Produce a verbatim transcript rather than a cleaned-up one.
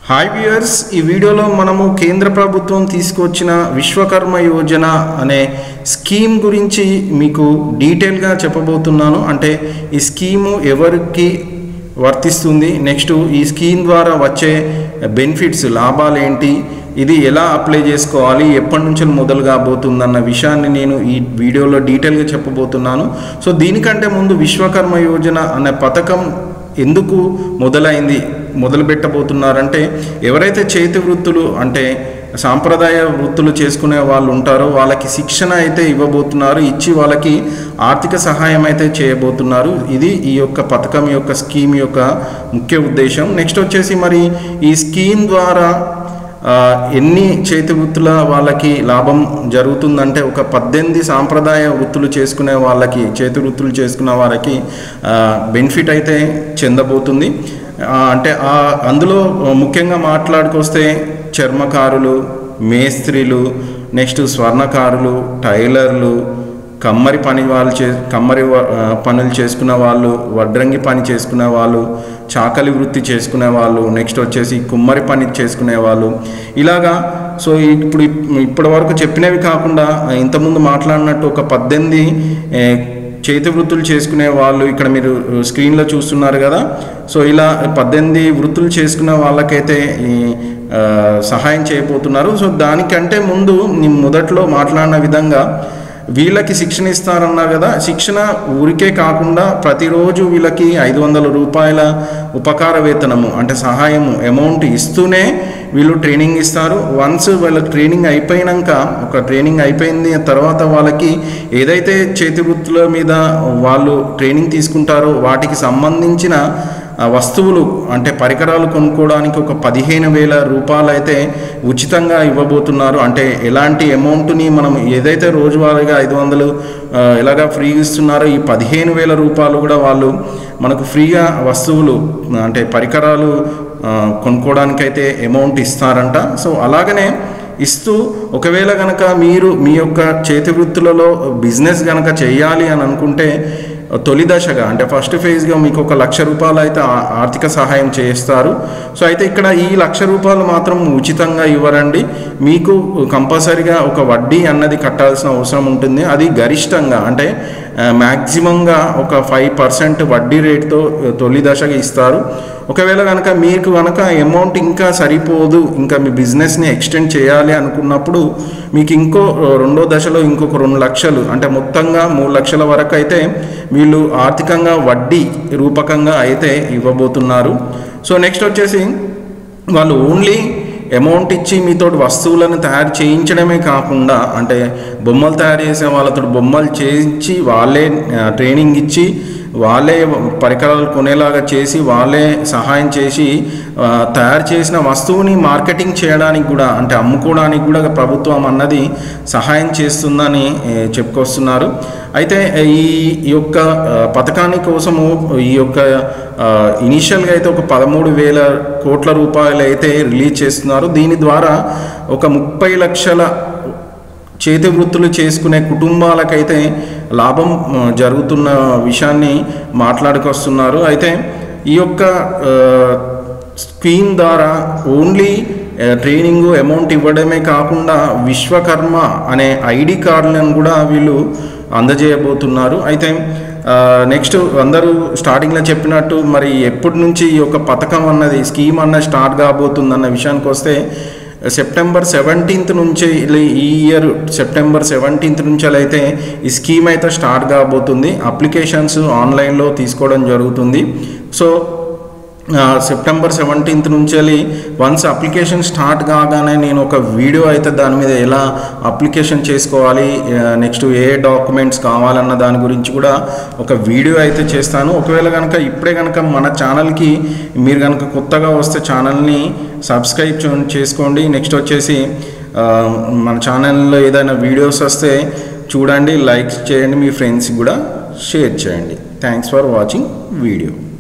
Hi viewers, ఈ వీడియోలో మనము కేంద్ర ప్రభుత్వం తీసుకొచ్చిన విశ్వకర్మ యోజన అనే స్కీమ్ గురించి మీకు డీటెయిల్గా చెప్పబోతున్నాను. అంటే ఈ స్కీము ఎవరికి వర్తిస్తుంది, నెక్స్ట్ ఈ స్కీమ్ ద్వారా వచ్చే బెనిఫిట్స్ లాభాలు ఏంటి, ఇది ఎలా అప్లై చేసుకోవాలి, ఎప్పటి నుంచి మొదలు కాబోతుందన్న విషయాన్ని నేను ఈ వీడియోలో డీటెయిల్గా చెప్పబోతున్నాను. సో దీనికంటే ముందు విశ్వకర్మ యోజన అనే పథకం ఎందుకు మొదలైంది, మొదలు పెట్టబోతున్నారంటే ఎవరైతే చేతి వృత్తులు అంటే సాంప్రదాయ వృత్తులు చేసుకునే వాళ్ళు ఉంటారో వాళ్ళకి శిక్షణ అయితే ఇవ్వబోతున్నారు, ఇచ్చి వాళ్ళకి ఆర్థిక సహాయం అయితే చేయబోతున్నారు. ఇది ఈ యొక్క పథకం యొక్క స్కీమ్ యొక్క ముఖ్య ఉద్దేశం. నెక్స్ట్ వచ్చేసి మరి ఈ స్కీమ్ ద్వారా ఎన్ని చేతి వృత్తుల వాళ్ళకి లాభం జరుగుతుందంటే ఒక పద్దెనిమిది సాంప్రదాయ వృత్తులు చేసుకునే వాళ్ళకి చేతి వృత్తులు చేసుకునే వాళ్ళకి బెనిఫిట్ అయితే చెందబోతుంది. అంటే అందులో ముఖ్యంగా మాట్లాడుకొస్తే చర్మకారులు, మేస్త్రీలు, నెక్స్ట్ స్వర్ణకారులు, టైలర్లు, కమ్మరి పని వాళ్ళు చే కమ్మరి పనులు చేసుకునే వాళ్ళు, వడ్రంగి పని చేసుకునే వాళ్ళు, చాకలి వృత్తి చేసుకునే వాళ్ళు, నెక్స్ట్ వచ్చేసి కుమ్మరి పని చేసుకునే వాళ్ళు, ఇలాగా. సో ఇప్పుడు ఇప్పటి వరకు చెప్పినవి కాకుండా ఇంతకుముందు మాట్లాడినట్టు ఒక పద్దెనిమిది చేతి వృత్తులు చేసుకునే వాళ్ళు ఇక్కడ మీరు స్క్రీన్లో చూస్తున్నారు కదా. సో ఇలా పద్దెనిమిది వృత్తులు చేసుకునే వాళ్ళకైతే సహాయం చేయబోతున్నారు. సో దానికంటే ముందు నేను మొదట్లో మాట్లాడిన విధంగా వీళ్ళకి శిక్షణ ఇస్తారన్నారు కదా. శిక్షణ ఊరికే కాకుండా ప్రతిరోజు వీళ్ళకి ఐదు వందల రూపాయల ఉపకార వేతనము అంటే సహాయము అమౌంట్ ఇస్తూనే వీళ్ళు ట్రైనింగ్ ఇస్తారు. వన్స్ వాళ్ళకి ట్రైనింగ్ అయిపోయినాక, ఒక ట్రైనింగ్ అయిపోయింది తర్వాత వాళ్ళకి ఏదైతే చేతి వృత్తుల మీద వాళ్ళు ట్రైనింగ్ తీసుకుంటారో వాటికి సంబంధించిన వస్తువులు అంటే పరికరాలు కొనుక్కోవడానికి ఒక పదిహేను వేల రూపాయలు అయితే ఉచితంగా ఇవ్వబోతున్నారు. అంటే ఎలాంటి అమౌంట్ని మనం ఏదైతే రోజువారీగా ఐదు వందలు ఎలాగా ఫ్రీగా ఇస్తున్నారో ఈ పదిహేను వేల రూపాయలు కూడా వాళ్ళు మనకు ఫ్రీగా వస్తువులు అంటే పరికరాలు కొనుక్కోవడానికైతే అమౌంట్ ఇస్తారంట. సో అలాగనే ఇస్తూ ఒకవేళ కనుక మీరు మీ యొక్క చేతి వృత్తులలో బిజినెస్ కనుక చేయాలి అని అనుకుంటే తొలి దశగా అంటే ఫస్ట్ ఫేజ్గా మీకు ఒక లక్ష రూపాయలు అయితే ఆర్థిక సహాయం చేస్తారు. సో అయితే ఇక్కడ ఈ లక్ష రూపాయలు మాత్రం ఉచితంగా ఇవ్వరండి, మీకు కంపల్సరీగా ఒక వడ్డీ అన్నది కట్టాల్సిన అవసరం ఉంటుంది. అది గరిష్టంగా అంటే మ్యాక్సిమంగా ఒక ఫైవ్ పర్సెంట్ వడ్డీ రేటుతో తొలి దశగా ఇస్తారు. ఒకవేళ కనుక మీకు కనుక అమౌంట్ ఇంకా సరిపోదు, ఇంకా మీ బిజినెస్ని ఎక్స్టెండ్ చేయాలి అనుకున్నప్పుడు మీకు ఇంకో రెండో దశలో ఇంకొక రెండు లక్షలు అంటే మొత్తంగా మూడు లక్షల వరకు అయితే వీళ్ళు ఆర్థికంగా వడ్డీ రూపకంగా అయితే ఇవ్వబోతున్నారు. సో నెక్స్ట్ వచ్చేసి వాళ్ళు ఓన్లీ అమౌంట్ ఇచ్చి మీతో వస్తువులను తయారు చేయించడమే కాకుండా అంటే బొమ్మలు తయారు చేసే వాళ్ళతో బొమ్మలు చేయించి వాళ్ళే ట్రైనింగ్ ఇచ్చి వాళ్ళే పరికరాలు కొనేలాగా చేసి వాళ్ళే సహాయం చేసి తయారు చేసిన వస్తువుని మార్కెటింగ్ చేయడానికి కూడా అంటే అమ్ముకోవడానికి కూడా ప్రభుత్వం అన్నది సహాయం చేస్తుందని చెప్పుకొస్తున్నారు. అయితే ఈ యొక్క పథకాని కోసము ఈ యొక్క ఇనీషియల్గా అయితే ఒక పదమూడు వేల కోట్ల రూపాయలు అయితే రిలీజ్ చేస్తున్నారు. దీని ద్వారా ఒక ముప్పై లక్షల చేతి వృత్తులు చేసుకునే కుటుంబాలకైతే లాభం జరుగుతున్న విషయాన్ని మాట్లాడుకొస్తున్నారు. అయితే ఈ యొక్క స్కీమ్ ద్వారా ఓన్లీ ట్రైనింగ్ అమౌంట్ ఇవ్వడమే కాకుండా విశ్వకర్మ అనే ఐడి కార్డులను కూడా వీళ్ళు అందజేయబోతున్నారు. అయితే నెక్స్ట్ అందరూ స్టార్టింగ్లో చెప్పినట్టు మరి ఎప్పటి నుంచి ఈ యొక్క పథకం అన్నది స్కీమ్ అన్నది స్టార్ట్ కాబోతుందన్న విషయానికి వస్తే సెప్టెంబర్ సెవెంటీన్త్ నుంచి ఈ ఇయర్ సెప్టెంబర్ సెవెంటీన్త్ నుంచి అయితే ఈ స్కీమ్ అయితే స్టార్ట్ కాబోతుంది. అప్లికేషన్స్ ఆన్లైన్లో తీసుకోవడం జరుగుతుంది. సో సెప్టెంబర్ సెవెంటీన్త్ నుంచి వన్స్ అప్లికేషన్ స్టార్ట్ కాగానే నేను ఒక వీడియో అయితే దాని మీద ఎలా అప్లికేషన్ చేసుకోవాలి, నెక్స్ట్ ఏ డాక్యుమెంట్స్ కావాలన్న దాని గురించి కూడా ఒక వీడియో అయితే చేస్తాను. ఒకవేళ కనుక ఇప్పుడే కనుక మన ఛానల్కి మీరు కనుక కొత్తగా వస్తే ఛానల్ని సబ్స్క్రైబ్ చేసుకోండి. నెక్స్ట్ వచ్చేసి మన ఛానల్లో ఏదైనా వీడియోస్ వస్తే చూడండి, లైక్ చేయండి, మీ ఫ్రెండ్స్కి కూడా షేర్ చేయండి. Thanks for watching video.